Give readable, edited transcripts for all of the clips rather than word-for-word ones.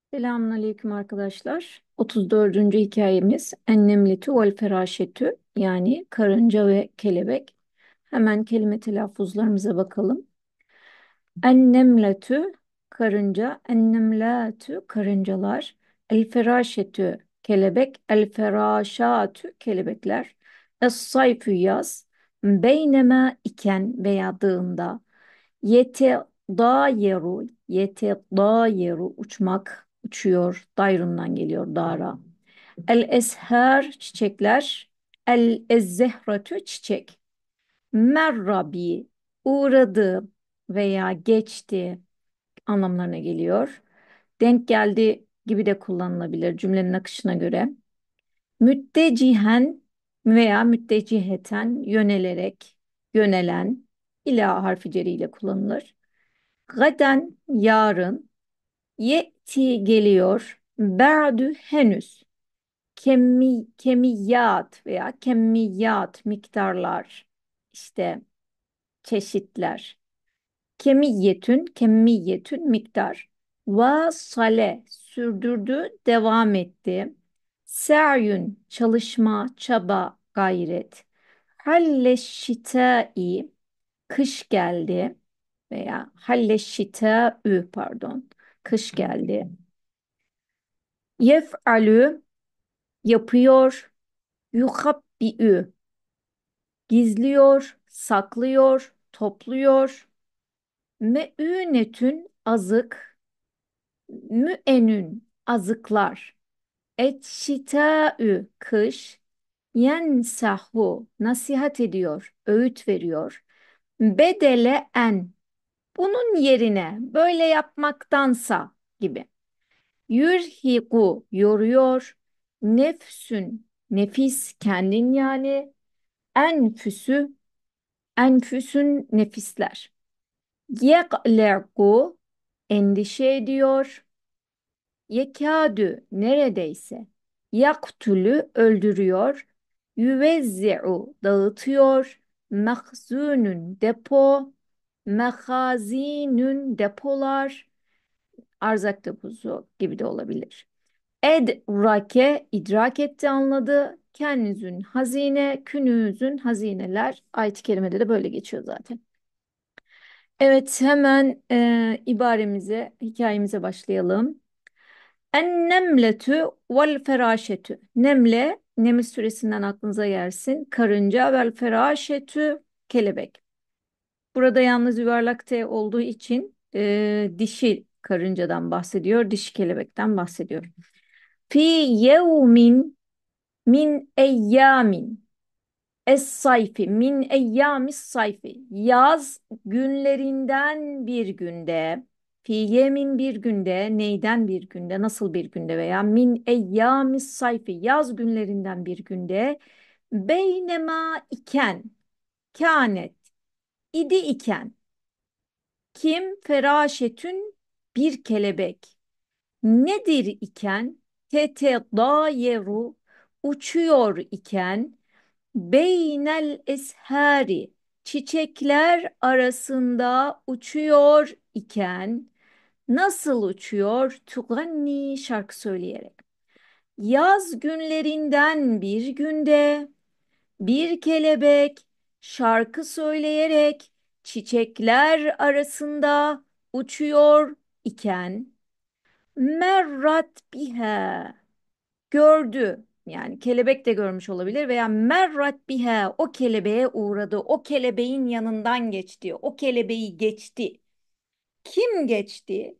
Selamünaleyküm arkadaşlar. 34. hikayemiz Ennemletü vel Feraşetü yani karınca ve kelebek. Hemen kelime telaffuzlarımıza bakalım. Ennemletü karınca, ennemletü karıncalar, el feraşetü kelebek, el feraşatü kelebekler, es-sayfü yaz, beynema iken veya dığında, yete dayeru, yete dayeru uçmak, uçuyor, dayrundan geliyor dara. El esher çiçekler, el ezzehratü çiçek. Merrabi uğradı veya geçti anlamlarına geliyor. Denk geldi gibi de kullanılabilir cümlenin akışına göre. Müttecihen veya mütteciheten yönelerek, yönelen ila harfi ceri ile kullanılır. Gaden yarın, yeti geliyor, ba'du henüz. Kemiyat veya kemmiyat miktarlar işte çeşitler. Kemmiyetün miktar. Vasale sürdürdü, devam etti. Se'yün çalışma, çaba, gayret. Halleşşitâi kış geldi veya halleşşitâü pardon kış geldi. Yef'alü yapıyor, yuhabbi'ü gizliyor, saklıyor, topluyor. Me'ünetün azık, müenün azıklar. Etşitâü kış, yensahu nasihat ediyor, öğüt veriyor. Bedele en bunun yerine böyle yapmaktansa gibi. Yürhiku yoruyor. Nefsün nefis kendin yani. Enfüsü enfüsün nefisler. Yekleku endişe ediyor. Yekâdü neredeyse. Yaktülü öldürüyor. Yüvezzi'u dağıtıyor. Mahzunun depo. Mehazinün depolar. Arzak deposu gibi de olabilir. Edrake idrak etti anladı. Kenzün hazine, künüzün hazineler. Ayet-i kerimede de böyle geçiyor zaten. Evet hemen ibaremize, hikayemize başlayalım. Ennemletü vel feraşetü. Nemle, Neml suresinden aklınıza gelsin. Karınca vel feraşetü kelebek. Burada yalnız yuvarlak T olduğu için dişi karıncadan bahsediyor, dişi kelebekten bahsediyor. Fi yevmin min eyyamin. Es-sayfi min eyyamis sayfi yaz günlerinden bir günde fi yemin bir günde neyden bir günde nasıl bir günde veya min eyyamis sayfi yaz günlerinden bir günde beynema iken kânet idi iken kim feraşetün bir kelebek nedir iken tete dayeru uçuyor iken beynel eshari çiçekler arasında uçuyor iken nasıl uçuyor? Tuganni şarkı söyleyerek. Yaz günlerinden bir günde bir kelebek şarkı söyleyerek çiçekler arasında uçuyor iken merrat biha gördü. Yani kelebek de görmüş olabilir veya merrat biha o kelebeğe uğradı. O kelebeğin yanından geçti. O kelebeği geçti. Kim geçti?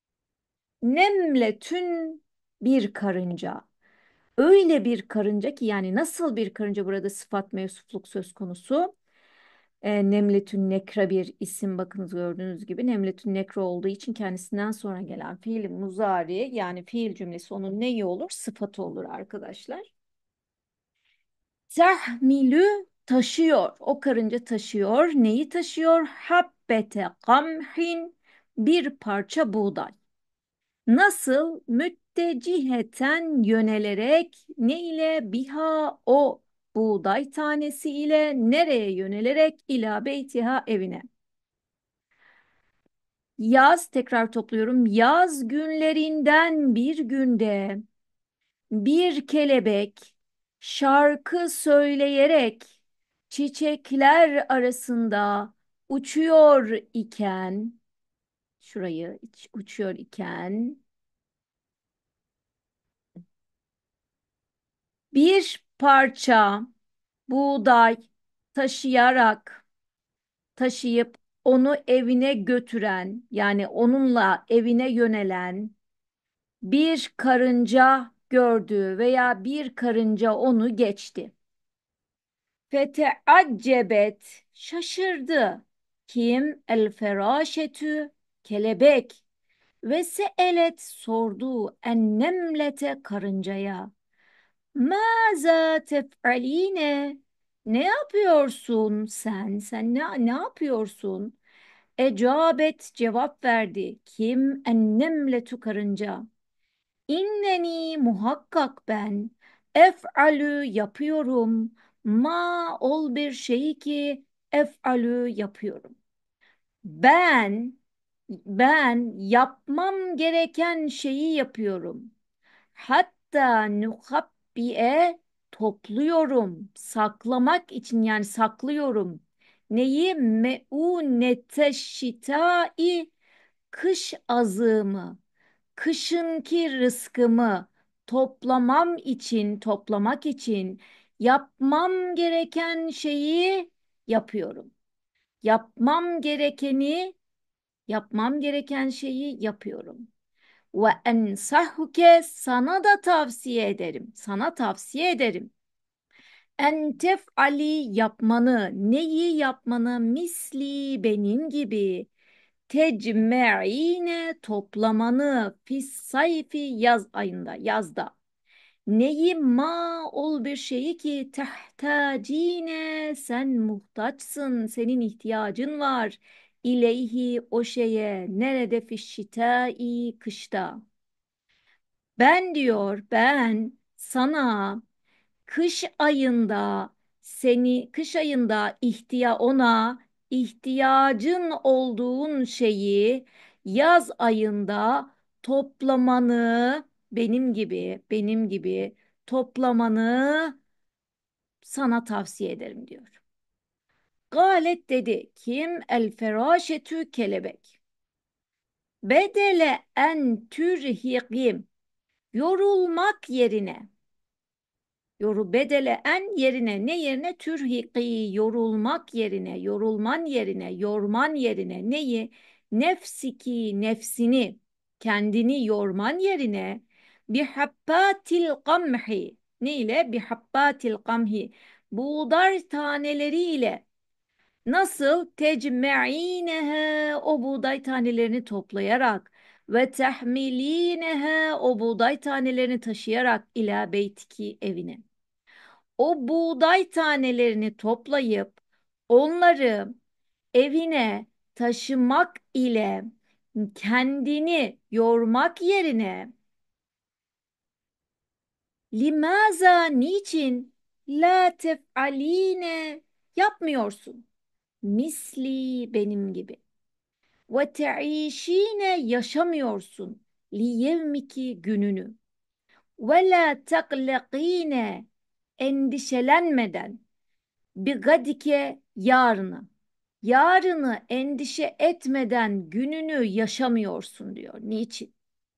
Nemletün bir karınca. Öyle bir karınca ki yani nasıl bir karınca burada sıfat mevsufluk söz konusu. Nemletün nekra bir isim bakınız gördüğünüz gibi. Nemletün nekra olduğu için kendisinden sonra gelen fiil muzari yani fiil cümlesi onun neyi olur? Sıfatı olur arkadaşlar. Tahmilü taşıyor. O karınca taşıyor. Neyi taşıyor? Habbete kamhin bir parça buğday. Nasıl? Mütteciheten yönelerek ne ile biha o buğday tanesi ile nereye yönelerek ila beytiha evine. Yaz, tekrar topluyorum. Yaz günlerinden bir günde bir kelebek şarkı söyleyerek çiçekler arasında uçuyor iken, uçuyor iken bir parça buğday taşıyarak taşıyıp onu evine götüren, yani onunla evine yönelen bir karınca gördü veya bir karınca onu geçti. Feteaccebet, şaşırdı. Kim? El feraşetü, kelebek. Ve seelet, sordu. En nemlete, karıncaya. Maza tef'aline, ne yapıyorsun sen? Sen ne yapıyorsun? Ecabet, cevap verdi. Kim? En nemletu, karınca. İnneni, muhakkak ben, ef'alü, yapıyorum, ma, ol bir şeyi ki ef'alü, yapıyorum. Ben ben yapmam gereken şeyi yapıyorum. Hatta nuhabbiye, topluyorum, saklamak için, yani saklıyorum. Neyi? Meunete şitai, kış azığımı, kışınki rızkımı toplamak için yapmam gereken şeyi yapıyorum. Yapmam gerekeni, yapmam gereken şeyi yapıyorum. Ve ensahuke, sana da tavsiye ederim. Sana tavsiye ederim. En tef'ali, yapmanı. Neyi yapmanı? Misli, benim gibi. Tecme'ine, toplamanı. Fis sayfi, yaz ayında, yazda. Neyi? Ma, ol bir şeyi ki tehtacine, sen muhtaçsın, senin ihtiyacın var. İleyhi, o şeye, nerede? Fişşitai, kışta. Ben, diyor, ben sana kış ayında, kış ayında ona ihtiyacın olduğun şeyi yaz ayında toplamanı, benim gibi toplamanı sana tavsiye ederim, diyor. Galet, dedi. Kim? El feraşetü, kelebek. Bedele en türhikim, yorulmak yerine, bedele en, yerine, ne yerine? Türhiki, yorulmak yerine, yorulman yerine, yorman yerine, neyi? Nefsiki, nefsini, kendini yorman yerine bihabbatil kamhi, ne ile? Bihabbatil kamhi, buğday taneleriyle. Nasıl? Tecme'inehe, o buğday tanelerini toplayarak, ve tehmilinehe, o buğday tanelerini taşıyarak, ila beytiki, evine. O buğday tanelerini toplayıp onları evine taşımak ile kendini yormak yerine, limaza, niçin, la tef'aline, yapmıyorsun, misli, benim gibi, ve te'işine, yaşamıyorsun, liyevmiki, gününü, ve la taklaqine, endişelenmeden, bir gadike, yarını. Yarını endişe etmeden gününü yaşamıyorsun, diyor. Niçin?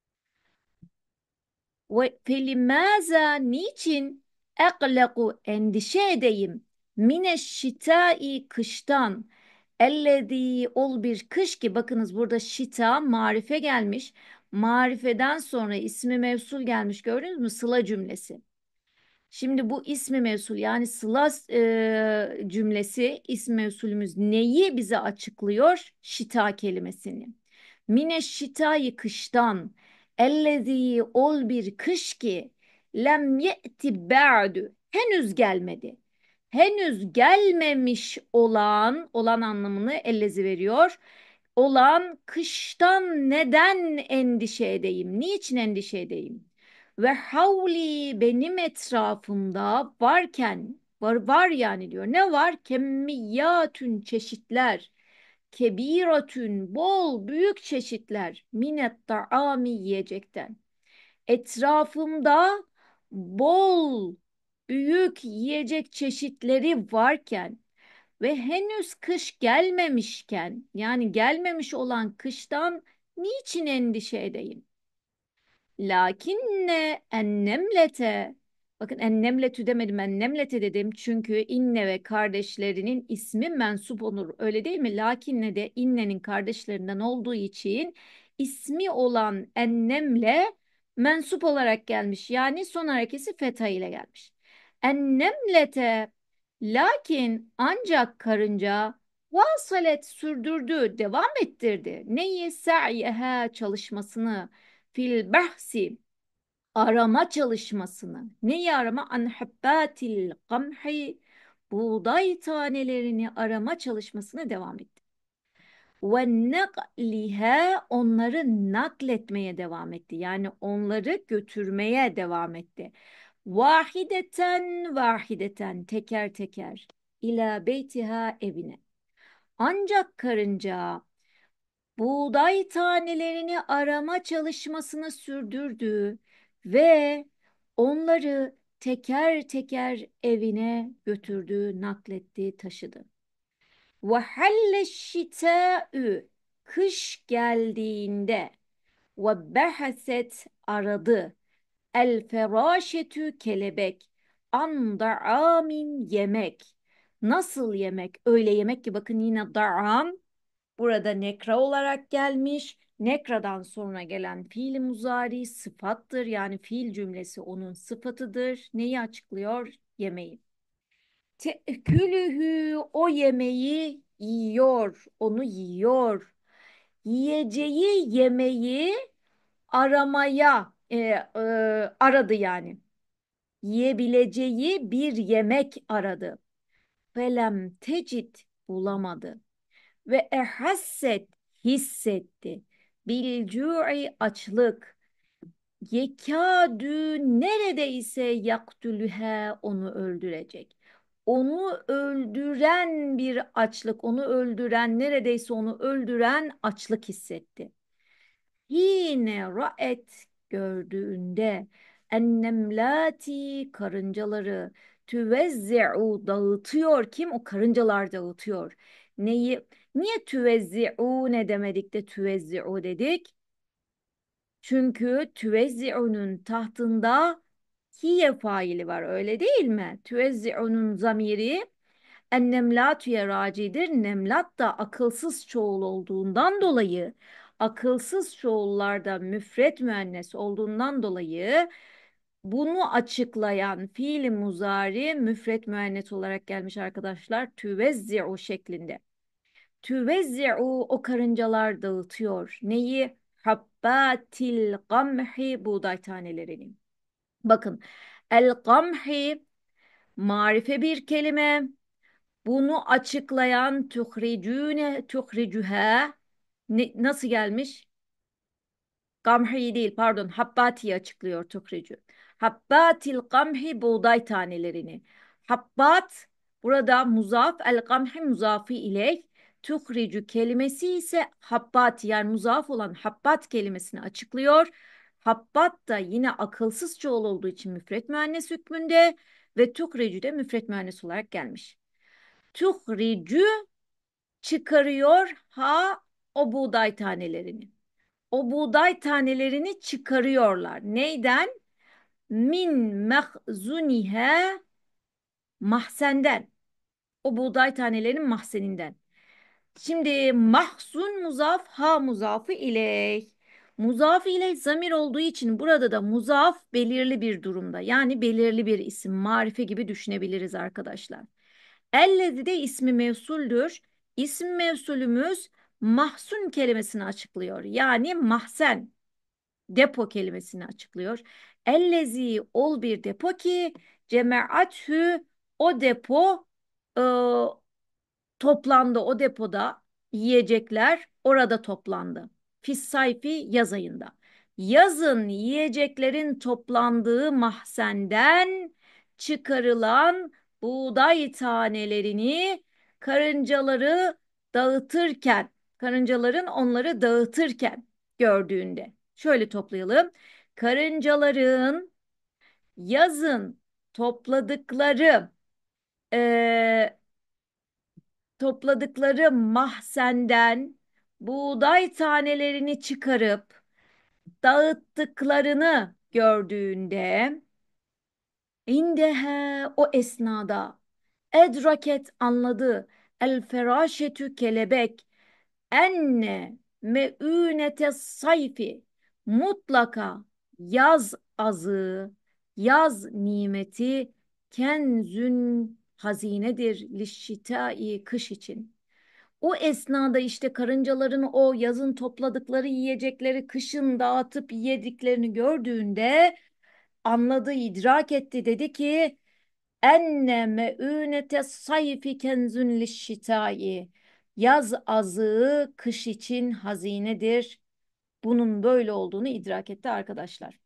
Ve felimaza, niçin, eklaku, endişe edeyim, mineşşitai, kıştan, ellezî, ol bir kış ki, bakınız burada şita marife gelmiş. Marifeden sonra ismi mevsul gelmiş, gördünüz mü? Sıla cümlesi. Şimdi bu ismi mevsul, yani sıla cümlesi, ismi mevsulümüz neyi bize açıklıyor? Şita kelimesini. Mine şitayı, kıştan, ellezî, ol bir kış ki, lem ye'ti ba'du, henüz gelmedi. Henüz gelmemiş olan anlamını ellezi veriyor. Olan kıştan neden endişe edeyim? Niçin endişe edeyim? Ve havli, benim etrafımda varken, var yani, diyor. Ne var? Kemmiyatün, çeşitler. kebiratün bol büyük çeşitler minet taami yiyecekten. Etrafımda bol büyük yiyecek çeşitleri varken ve henüz kış gelmemişken yani gelmemiş olan kıştan niçin endişe edeyim? Lakinne ennemlete bakın ennemletü demedim ennemlete dedim çünkü inne ve kardeşlerinin ismi mensup olur öyle değil mi? Lakinne de innenin kardeşlerinden olduğu için ismi olan ennemle mensup olarak gelmiş yani son harekesi fetha ile gelmiş. Ennemlete lakin ancak karınca vasalet sürdürdü devam ettirdi. Neyi sa'yeha çalışmasını fil bahsi arama çalışmasını. Neyi arama? An habbatil kamhi buğday tanelerini arama çalışmasını devam etti. Ve nakliha onları nakletmeye devam etti. Yani onları götürmeye devam etti. Vahideten vahideten teker teker ila beytiha evine. Ancak karınca buğday tanelerini arama çalışmasını sürdürdü ve onları teker teker evine götürdü, nakletti, taşıdı. Ve halle şitâ'ü kış geldiğinde ve behaset aradı el feraşetü kelebek an da'amin yemek. Nasıl yemek? Öyle yemek ki bakın yine da'am burada nekra olarak gelmiş. Nekradan sonra gelen fiil muzari sıfattır. Yani fiil cümlesi onun sıfatıdır. Neyi açıklıyor? Yemeği. Te'külühü o yemeği yiyor, onu yiyor. Yiyeceği yemeği aramaya aradı yani. Yiyebileceği bir yemek aradı. Felem tecid bulamadı ve ehasset hissetti. Bil cu'i açlık. Yekâdü neredeyse yaktülühe onu öldürecek. Onu öldüren bir açlık, onu öldüren, neredeyse onu öldüren açlık hissetti. Yine ra'et gördüğünde ennemlati karıncaları tüvezzi'u dağıtıyor. Kim? O karıncalar dağıtıyor. Neyi? Niye tüvezzi'u ne demedik de tüvezzi'u dedik? Çünkü tüvezzi'unun tahtında hiye faili var öyle değil mi? Tüvezzi'unun zamiri ennemlatüye racidir. Nemlat da akılsız çoğul olduğundan dolayı akılsız çoğullarda müfret müennes olduğundan dolayı bunu açıklayan fiil muzari müfret müennes olarak gelmiş arkadaşlar. Tüvezzi'u şeklinde. Tüvezzi'u o karıncalar dağıtıyor. Neyi? Habbatil gamhi buğday tanelerini. Bakın el gamhi marife bir kelime. Bunu açıklayan tuhricune tuhricühe nasıl gelmiş? Gamhi değil pardon habbatiyi açıklıyor tuhricü. Habbatil gamhi buğday tanelerini. Habbat burada muzaf el gamhi muzafi ile tuhricü kelimesi ise habbat yani muzaf olan habbat kelimesini açıklıyor. Habbat da yine akılsız çoğul olduğu için müfret müennes hükmünde ve tuhricü de müfret müennes olarak gelmiş. Tuhricü çıkarıyor ha o buğday tanelerini. O buğday tanelerini çıkarıyorlar. Neyden? Min mehzunihe mahzenden. O buğday tanelerinin mahzeninden. Şimdi mahzun muzaf ha muzafı iley. Muzaf ile zamir olduğu için burada da muzaf belirli bir durumda. Yani belirli bir isim, marife gibi düşünebiliriz arkadaşlar. Ellezi de ismi mevsuldür. İsim mevsulümüz mahzun kelimesini açıklıyor. Yani mahzen, depo kelimesini açıklıyor. Ellezi ol bir depo ki cemaatü o depo e, toplandı o depoda yiyecekler orada toplandı. Fis sayfi yaz ayında. Yazın yiyeceklerin toplandığı mahzenden çıkarılan buğday tanelerini karıncaları dağıtırken, karıncaların onları dağıtırken gördüğünde. Şöyle toplayalım. Karıncaların yazın topladıkları e, mahzenden buğday tanelerini çıkarıp dağıttıklarını gördüğünde indehe o esnada edraket anladı el feraşetü kelebek enne meünete sayfi mutlaka yaz azığı yaz nimeti kenzün hazinedir lişşitai kış için. O esnada işte karıncaların o yazın topladıkları yiyecekleri kışın dağıtıp yediklerini gördüğünde anladı, idrak etti. Dedi ki enne me'ünete sayfi kenzun lişşitai. Yaz azığı kış için hazinedir. Bunun böyle olduğunu idrak etti arkadaşlar.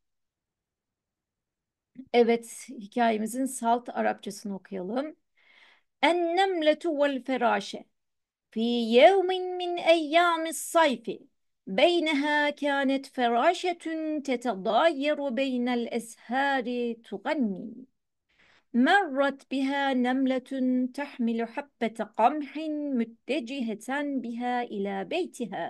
Evet, hikayemizin salt Arapçasını okuyalım. Ennemletu vel ferâşe. في يوم من أيام الصيف بينها كانت فراشة تتضاير بين الأزهار تغني مرت بها نملة تحمل حبة قمح متجهة بها إلى بيتها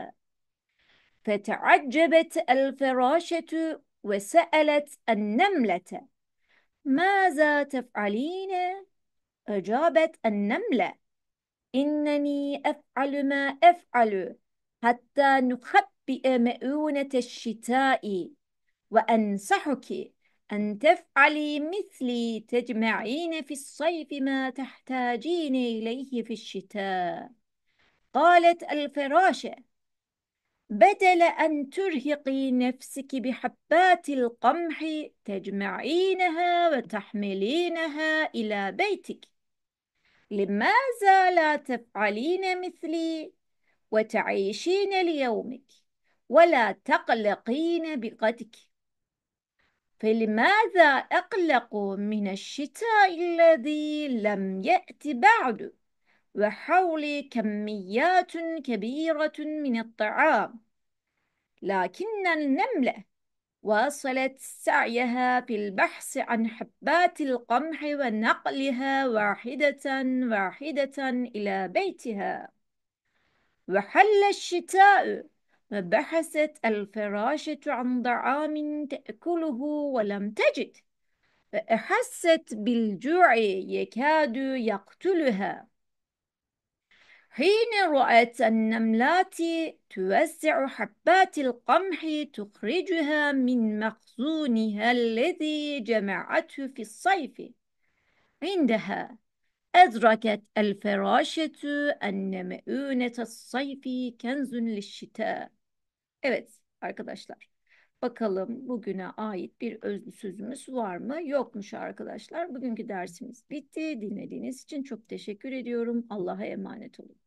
فتعجبت الفراشة وسألت النملة ماذا تفعلين؟ أجابت النملة إنني أفعل ما أفعل حتى نخبئ مؤونة الشتاء وأنصحك أن تفعلي مثلي تجمعين في الصيف ما تحتاجين إليه في الشتاء. قالت الفراشة بدل أن ترهقي نفسك بحبات القمح تجمعينها وتحملينها إلى بيتك لماذا لا تفعلين مثلي وتعيشين ليومك ولا تقلقين بغدك؟ فلماذا أقلق من الشتاء الذي لم يأت بعد وحولي كميات كبيرة من الطعام؟ لكن النملة واصلت سعيها في البحث عن حبات القمح ونقلها واحدة واحدة إلى بيتها. وحل الشتاء وبحثت الفراشة عن طعام تأكله ولم تجد فأحست بالجوع يكاد يقتلها حين رأت النملات توزع حبات القمح تخرجها من مخزونها الذي جمعته في الصيف. عندها أدركت الفراشة أن مؤونة الصيف كنز للشتاء. Evet arkadaşlar. Bakalım bugüne ait bir özlü sözümüz var mı? Yokmuş arkadaşlar. Bugünkü dersimiz bitti. Dinlediğiniz için çok teşekkür ediyorum. Allah'a emanet olun.